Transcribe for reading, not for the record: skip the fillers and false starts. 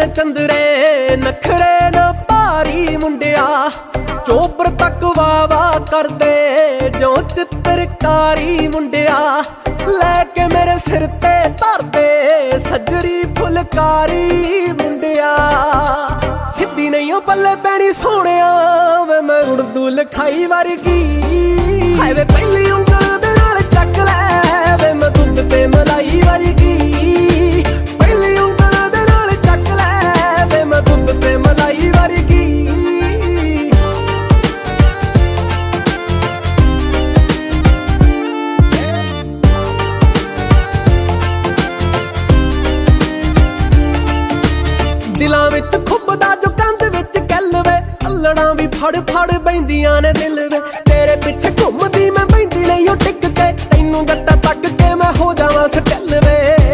ਨੈਣ ਚੰਦਰੇ ਨਖਰੇ ਨਾ ਭਾਰੀ ਮੁੰਡਿਆ ਚੋਬਰ ਤੱਕ ਵਾਵਾ ਕਰਦੇ ਜੋ ਚਿੱਤਰਕਾਰੀ ਮੁੰਡਿਆ ਲੈ ਕੇ ਮੇਰੇ ਸਿਰ ਤੇ ਧਰਦੇ ਸੱਜਰੀ ਫੁਲਕਾਰੀ ਮੁੰਡਿਆ ਸਿੱਧੀ ਨਹੀਂ ਉਹ ਬੱਲੇ ਪੈਣੀ ਸੋਹਣਿਆ ਵੇ ਮੈਂ ਉਰਦੂ ਲਿਖਾਈ ਵਰਗੀ ਹਾਏ ਵੇ ਪਹਿਲੀ ਉਂਗਲ ਦੇ ਨਾਲ ਚੱਕ ਲੈ ਵੇ ਮੈਂ ਦੁੱਧ ਤੇ ਮਲਾਈ ਵਰਗੀ ਪਹਿਲੀ ਉਂਗਲ ਦੇ ਨਾਲ ਚੱਕ ਲੈ ਵੇ ਮੈਂ ਦੁੱਧ ਤੇ ਮਲਾਈ ਵਰਗੀ ਦਿਲਾਂ ਵਿੱਚ ਖੁੱਬਦਾ ਜੋ ਕੰਧ ਵਿੱਚ ਕੱਲ ਵੇ ਅੱਲੜਾਂ ਵੀ ਫੜ ਫੜ ਬੈਂਦੀਆਂ ਨੇ ਦਿਲ ਵੇ ਤੇਰੇ ਪਿੱਛੇ ਘੁੰਮਦੀ ਮੈਂ ਬੈਂਦੀ ਨਹੀਂ ਉਹ ਟਿਕ ਕੇ ਤੈਨੂੰ ਗੱਟਾ ਤੱਕ ਕੇ ਮੈਂ ਹੋ ਜਾਵਾਂ ਸਟਿਲ ਵੇ